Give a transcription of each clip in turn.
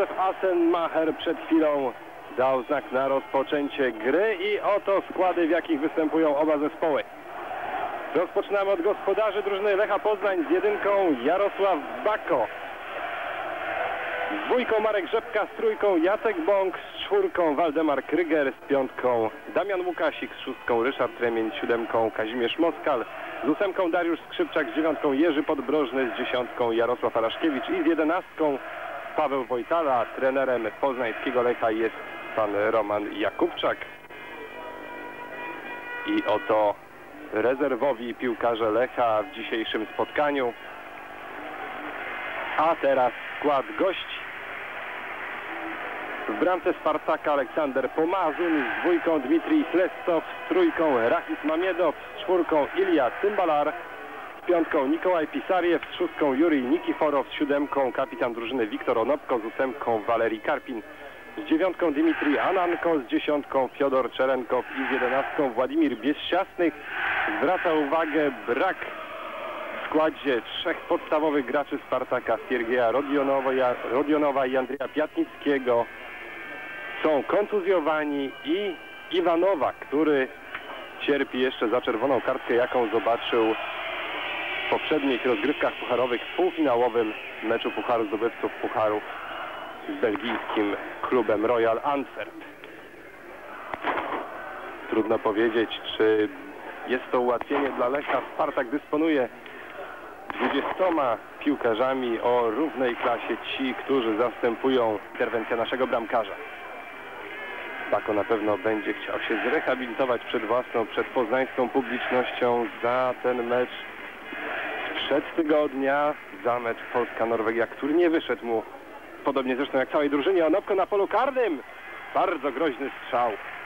Józef Assenmacher przed chwilą dał znak na rozpoczęcie gry i oto składy, w jakich występują oba zespoły. Rozpoczynamy od gospodarzy drużyny Lecha Poznań z jedynką Jarosław Bako, z dwójką Marek Rzepka, z trójką Jacek Bąk, z czwórką Waldemar Kryger, z piątką Damian Łukasik, z szóstką Ryszard Tremień, z siódemką Kazimierz Moskal, z ósemką Dariusz Skrzypczak, z dziewiątką Jerzy Podbrożny, z dziesiątką Jarosław Araszkiewicz i z jedenastką Paweł Wojtala. Trenerem poznańskiego Lecha jest pan Roman Jakubczak. I oto rezerwowi piłkarze Lecha w dzisiejszym spotkaniu. A teraz skład gości. W bramce Spartaka Aleksander Pomazun, z dwójką Dmitrij Chlestow, z trójką Rachis Mamiedow, z czwórką Ilja Cymbalar, z piątką Nikołaj Pisariew, z szóstką Jurij Nikiforow, z siódemką kapitan drużyny Wiktor Onopko, z ósemką Walerij Karpin, z dziewiątką Dmitrij Ananko, z dziesiątką Fiodor Czerenkow i z jedenastką Władimir Bieszczasnych. Zwraca uwagę brak w składzie trzech podstawowych graczy Spartaka, Siergieja Rodionowa i Andrzeja Piatnickiego. Są kontuzjowani i Iwanowa, który cierpi jeszcze za czerwoną kartkę, jaką zobaczył w poprzednich rozgrywkach pucharowych w półfinałowym meczu Pucharu Zdobywców Pucharu z belgijskim klubem Royal Antwerp. Trudno powiedzieć, czy jest to ułatwienie dla Lecha. Spartak dysponuje 20 piłkarzami o równej klasie, ci, którzy zastępują interwencję naszego bramkarza. Bako na pewno będzie chciał się zrehabilitować przed poznańską publicznością za ten mecz sprzed tygodnia, za mecz Polska-Norwegia, który nie wyszedł mu, podobnie zresztą jak całej drużynie. Onopko na polu karnym. Bardzo groźny strzał.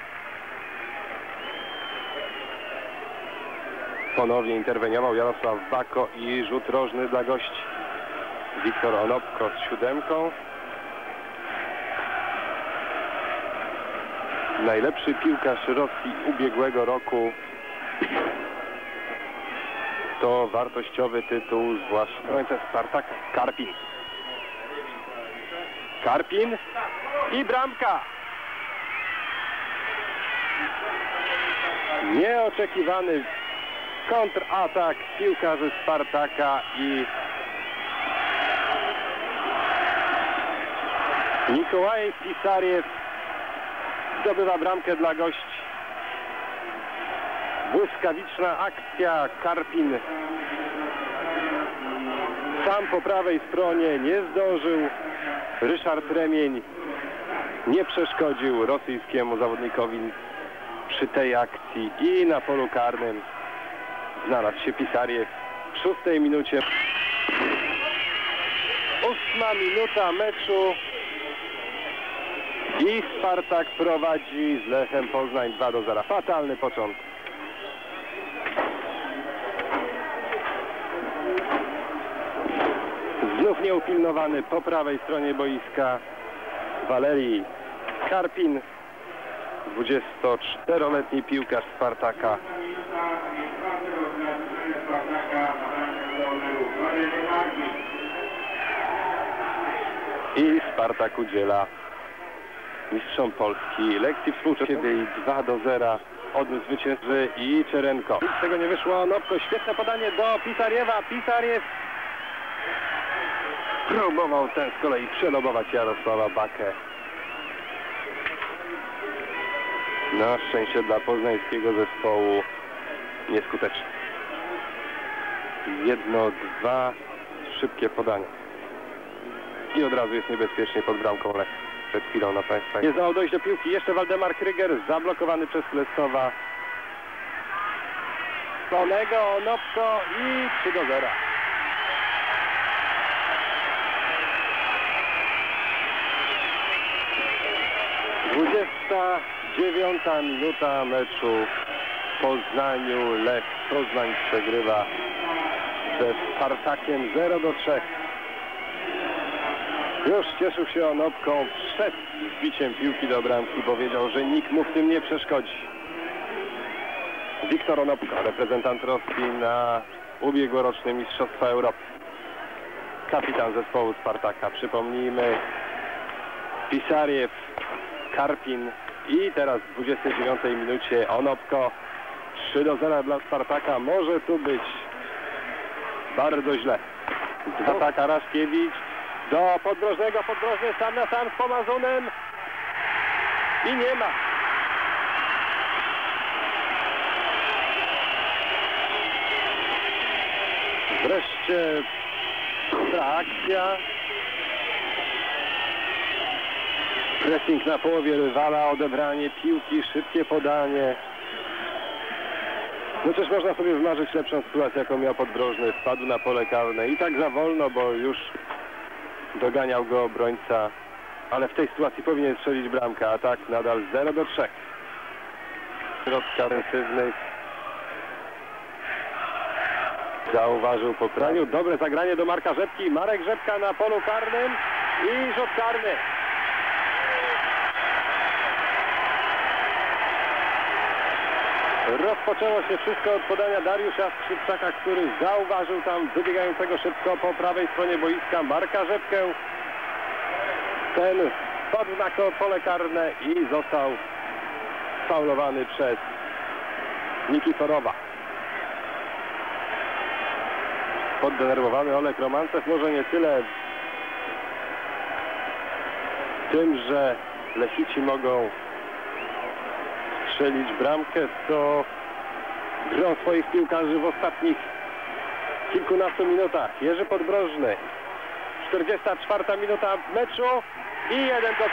Ponownie interweniował Jarosław Bako i rzut rożny dla gości. Wiktor Onopko z siódemką. Najlepszy piłkarz Rosji ubiegłego roku. To wartościowy tytuł, zwłaszcza w obrońcę Spartaka. Karpin. Karpin i bramka. Nieoczekiwany kontratak piłkarzy Spartaka i Nikołaj Pisariew zdobywa bramkę dla gości. Błyskawiczna akcja. Karpin sam po prawej stronie nie zdążył. Ryszard Tremień nie przeszkodził rosyjskiemu zawodnikowi przy tej akcji i na polu karnym znalazł się Pisariew w 6 minucie. 8 minuta meczu i Spartak prowadzi z Lechem Poznań 2-0. Fatalny początek. Znów nieupilnowany po prawej stronie boiska Walerij Karpin, 24-letni piłkarz Spartaka. I Spartak udziela mistrzom Polski lekcji współczesnej i 2-0 odniósł zwycięży i Czerenko. Nic z tego nie wyszło. Onopko, świetne podanie do Pisariewa. Pisariew próbował ten z kolei przelobować Jarosława Bakę. Na szczęście dla poznańskiego zespołu nieskuteczny. 1-2 szybkie podanie. I od razu jest niebezpiecznie pod bramką Lech. Przed chwilą na Państwa nie zdołał dojść do piłki. Jeszcze Waldemar Kryger zablokowany przez Chlestowa. Sonego, Onopko i 3-0. Dwudziesta 9 minuta meczu w Poznaniu. Lech Poznań przegrywa ze Spartakiem 0-3. Już cieszył się Onopką przed wbiciem piłki do bramki, bo wiedział, że nikt mu w tym nie przeszkodzi. Wiktor Onopko, reprezentant Rosji na ubiegłorocznym Mistrzostwa Europy. Kapitan zespołu Spartaka. Przypomnijmy, Pisariew, Karpin i teraz w 29 minucie Onopko. 3-0 dla Spartaka. Może tu być bardzo źle. Dwa Karaszkiewicz do Podbrożnego. Podbrożny sam na sam z Pomazunem i nie ma. Wreszcie ta akcja. Pressing na połowie rywala, odebranie piłki, szybkie podanie. No też można sobie wymarzyć lepszą sytuację, jaką miał Podbrożny. Wpadł na pole karne i tak za wolno, bo już doganiał go obrońca. Ale w tej sytuacji powinien strzelić bramkę, a tak nadal 0-3. Środka ofensywnych. Zauważył po praniu. Dobre zagranie do Marka Rzepki. Marek Rzepka na polu karnym i rzut karny. Rozpoczęło się wszystko od podania Dariusza Skrzypczaka, który zauważył tam wybiegającego szybko po prawej stronie boiska Marka Rzepkę. Ten wpadł na pole karne i został faulowany przez Nikiforowa. Poddenerwowany Olek Romancew może nie tyle tym, że Lesici mogą strzelić bramkę, to grą swoich piłkarzy w ostatnich kilkunastu minutach. Jerzy Podbrożny, 44 minuta meczu i 1-3.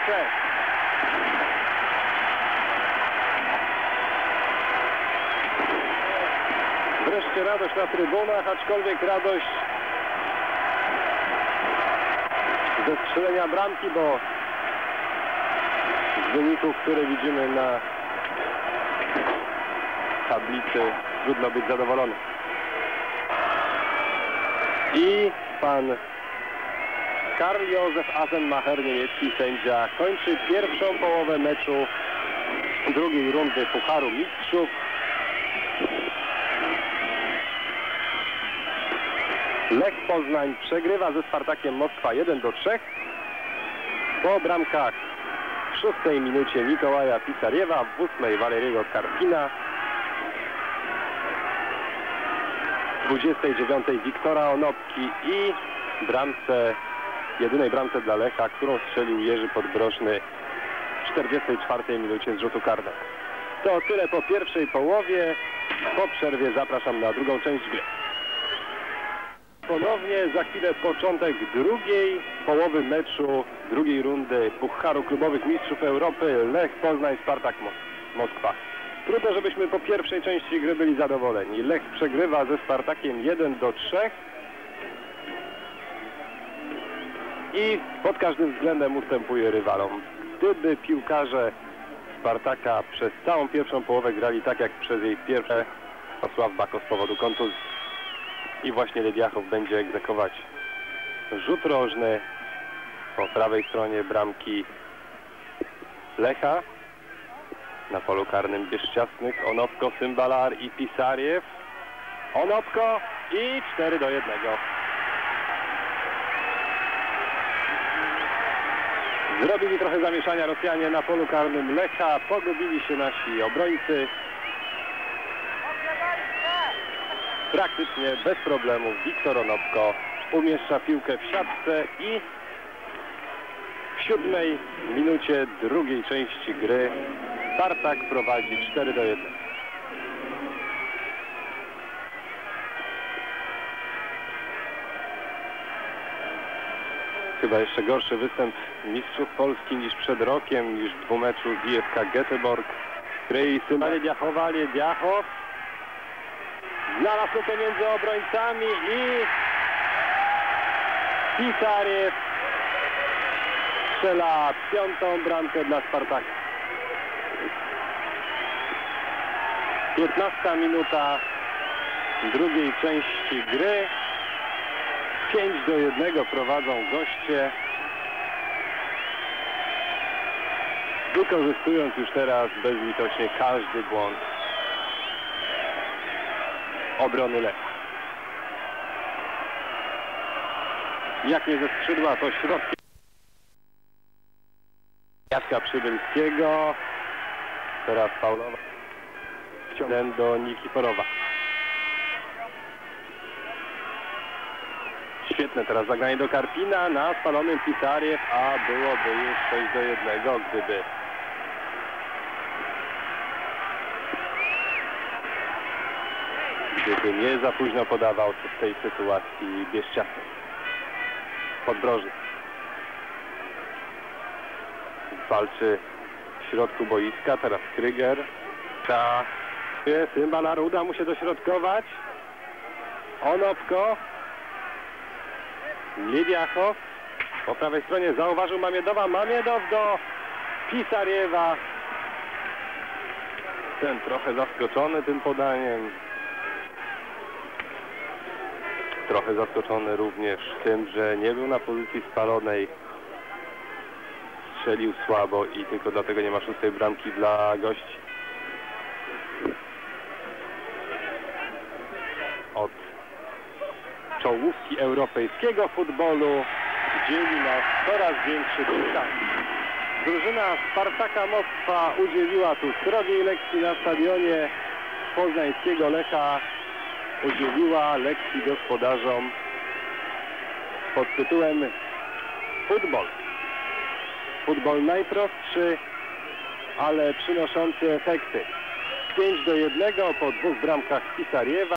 Wreszcie radość na trybunach, aczkolwiek radość ze strzelenia bramki, bo z wyników, które widzimy na tablicy, trudno być zadowolony. I pan Karl Józef Asenmacher, niemiecki sędzia, kończy pierwszą połowę meczu drugiej rundy Pucharu Mistrzów. Lech Poznań przegrywa ze Spartakiem Moskwa 1-3. Po bramkach w 6 minucie Mikołaja Pisariewa, w 8 Waleriego Karpina, w 29 Wiktora Onopki i jedynej bramce dla Lecha, którą strzelił Jerzy Podbrożny w 44 minucie z rzutu karnego. To tyle po pierwszej połowie. Po przerwie zapraszam na drugą część gry. Ponownie za chwilę początek drugiej połowy meczu drugiej rundy Pucharu Klubowych Mistrzów Europy Lech Poznań, Spartak Moskwa. Trudno, żebyśmy po pierwszej części gry byli zadowoleni. Lech przegrywa ze Spartakiem 1-3 i pod każdym względem ustępuje rywalom. Gdyby piłkarze Spartaka przez całą pierwszą połowę grali tak jak przez jej pierwsze, Sław Bako z powodu kontuzji. I właśnie Lewiachow będzie egzekwować rzut rożny po prawej stronie bramki Lecha. Na polu karnym Bieszczasnych, Onopko, Cymbalar i Pisariew. Onopko i 4-1. Zrobili trochę zamieszania Rosjanie na polu karnym Lecha. Pogubili się nasi obrońcy. Praktycznie bez problemu Wiktor Onopko umieszcza piłkę w siatce i w 7 minucie drugiej części gry Spartak prowadzi 4-1. Chyba jeszcze gorszy występ mistrzów Polski niż przed rokiem, niż w dwumeczu z IFK Göteborg. Kryj Symanie Diachow znalazł lukę między obrońcami i Pisariew strzela 5. bramkę dla Spartaka. 15 minuta drugiej części gry. 5-1 prowadzą goście. Wykorzystując już teraz bezlitośnie każdy błąd obrony Lecha. Jak nie ze skrzydła, to środkiem. Jacka Przybylskiego. Teraz faulowa. Ten do Nikiforowa. Świetne teraz zagranie do Karpina na spalonym Pisariew, a byłoby już 6-1, gdyby nie za późno podawał w tej sytuacji Bieszczasek. Podbroży walczy w środku boiska, teraz Kryger. Cymbalar, uda mu się dośrodkować. Onopko. Lidiachow. Po prawej stronie zauważył Mamiedowa. Mamiedow do Pisariewa. Ten trochę zaskoczony tym podaniem. Trochę zaskoczony również tym, że nie był na pozycji spalonej. Strzelił słabo i tylko dlatego nie ma 6. bramki dla gości. Od czołówki europejskiego futbolu dzieli nas coraz większy dystans. Drużyna Spartaka Moskwa udzieliła tu srogiej lekcji na stadionie poznańskiego Lecha. Udzieliła lekcji gospodarzom pod tytułem Futbol. Futbol najprostszy, ale przynoszący efekty. 5-1 po 2 bramkach Pisariewa.